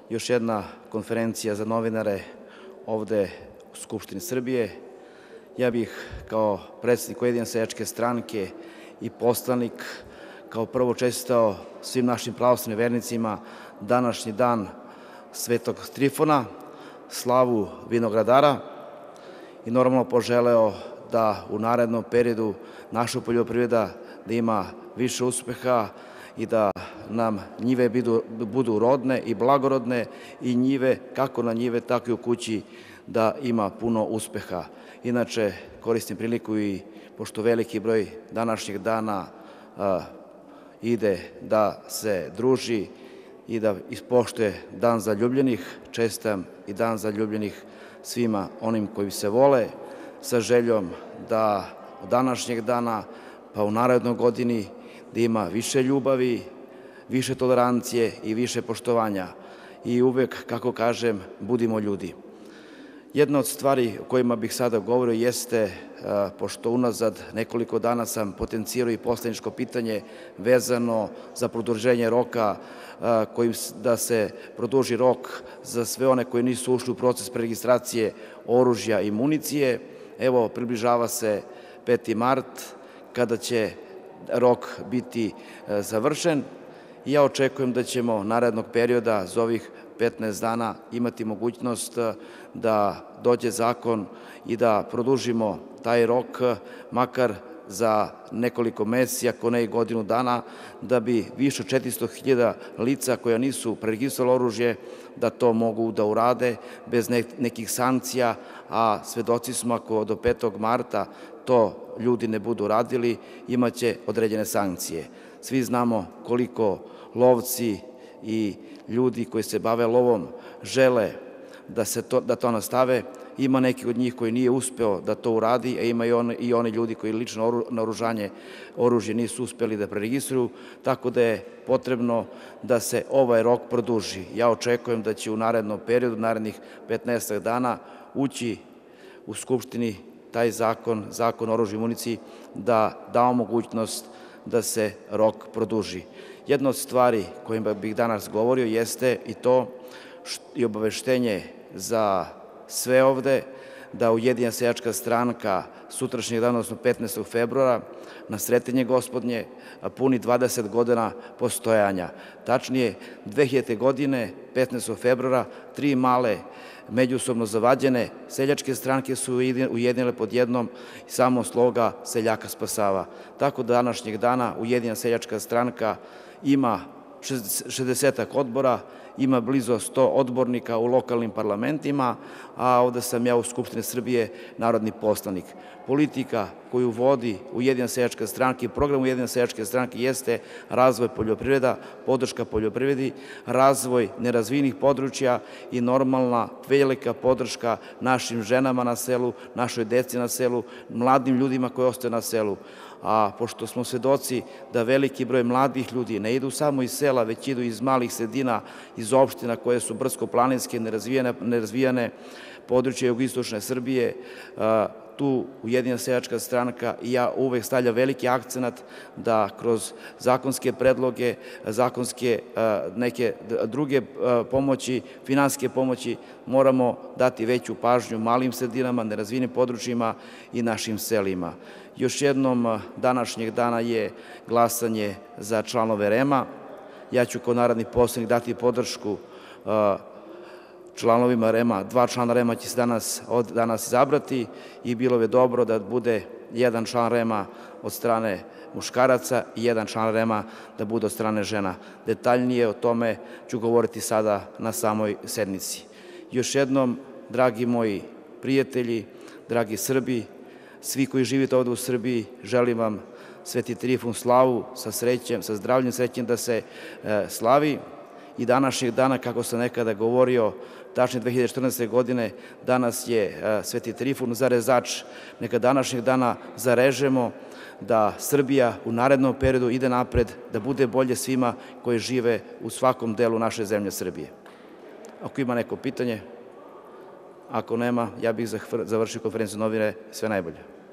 još jedna konferencija za novinare ovde u Skupštini Srbije. Ja bih kao predsednik Ujedinjene seljačke stranke i poslanik kao prvo čestitao svim našim pravoslavnim vernicima današnji dan Svetog Trifuna, slavu vinogradara i normalno poželeo da u narednom periodu naša poljoprivreda da ima više uspeha i da nam njive budu rodne i blagorodne i njive, kako na njive, tako i u kući, da ima puno uspeha. Inače, koristim priliku i pošto veliki broj današnjeg dana ide da se druži i da ispoštuje Dan zaljubljenih, čestitam i Dan zaljubljenih svima onim koji se vole, sa željom da od današnjeg dana pa u narednoj godini da ima više ljubavi, više tolerancije i više poštovanja. I uvek, kako kažem, budimo ljudi. Jedna od stvari o kojima bih sada govorio jeste, pošto unazad nekoliko dana sam potencirao i poslaničko pitanje vezano za produženje roka, da se produži rok za sve one koji nisu ušli u proces preregistracije oružja i municije. Evo, približava se 5. mart, kada će rok biti završen. Ja očekujem da ćemo narednog perioda za ovih 15 dana imati mogućnost da dođe zakon i da produžimo taj rok makar za nekoliko meseci, ako ne i godinu dana, da bi više od 400.000 lica koja nisu preregistrovali oružje, da to mogu da urade bez nekih sankcija, a svedoci smo ako do 5. marta to ljudi ne budu radili, imaće određene sankcije. Svi znamo koliko lovci i ljudi koji se bave lovom žele da to nastave. Ima neki od njih koji nije uspeo da to uradi, a ima i oni ljudi koji lično naoružanje, oružje nisu uspeli da preregistruju, tako da je potrebno da se ovaj rok produži. Ja očekujem da će u narednom periodu, narednih 15 dana, ući u Skupštini taj zakon o oružju i municiji, da dao mogućnost da se rok produži. Jedna od stvari kojima bih danas govorio jeste i to i obaveštenje za sve ovde da Ujedinjena seljačka stranka sutrašnjeg dana, odnosno 15. februara, na Sretenje Gospodnje, puni 20 godina postojanja. Tačnije, 2000. godine, 15. februara, 3 male međusobno zavađene seljačke stranke su ujedinile pod jednom samo sloga seljaka spasava. Tako da današnjeg dana Ujedinjena seljačka stranka ima 60 odbora, ima blizu 100 odbornika u lokalnim parlamentima, a ovde sam ja u Skupštini Srbije narodni poslanik. Politika koju vodi Ujedinjena seljačka stranka i program Ujedinjene seljačke stranke jeste razvoj poljoprivreda, podrška poljoprivredi, razvoj nerazvijenih područja i normalna velika podrška našim ženama na selu, našoj deci na selu, mladim ljudima koji ostaju na selu. A pošto smo svedoci da veliki broj mladih ljudi ne idu samo iz sela, već idu iz malih sredina, iz opština koje su brdsko-planinske, nerazvijene područje jugoistočne Srbije, tu Ujedinjena seljačka stranka i ja uvek stavljam veliki akcenat da kroz zakonske predloge, zakonske neke druge pomoći, finansijske pomoći, moramo dati veću pažnju malim sredinama, nerazvijenim područjima i našim selima. Još jednom, današnjeg dana je glasanje za članove REM-a. Ja ću kao narodni poslanik dati podršku članovima REM-a. 2 člana REM-a će se danas izabrati i bilo bi dobro da bude 1 član REM-a od strane muškaraca i 1 član REM-a da bude od strane žena. Detaljnije o tome ću govoriti sada na samoj sednici. Još jednom, dragi moji prijatelji, dragi Srbi, svi koji živite ovde u Srbiji, želim vam Sveti Trifun slavu sa srećem, sa zdravljem srećem da se slavi i današnjeg dana, kako sam nekada govorio, tačnije 2014. godine, danas je Sveti Trifun zarezač. Neka današnjeg dana zarežemo da Srbija u narednom periodu ide napred, da bude bolje svima koji žive u svakom delu naše zemlje Srbije. Ako ima neko pitanje, ako nema, ja bih završio konferenciju novinara. Sve najbolje.